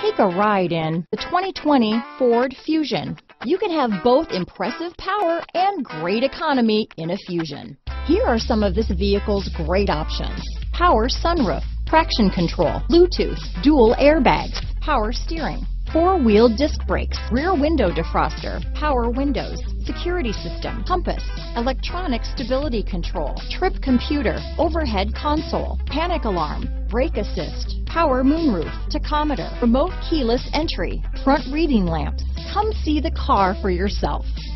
Take a ride in the 2020 Ford Fusion. You can have both impressive power and great economy in a Fusion. Here are some of this vehicle's great options: power sunroof, traction control, Bluetooth, dual airbags, power steering, four-wheel disc brakes, rear window defroster, power windows, security system, compass, electronic stability control, trip computer, overhead console, panic alarm, brake assist, power moonroof, tachometer, remote keyless entry, front reading lamps. Come see the car for yourself.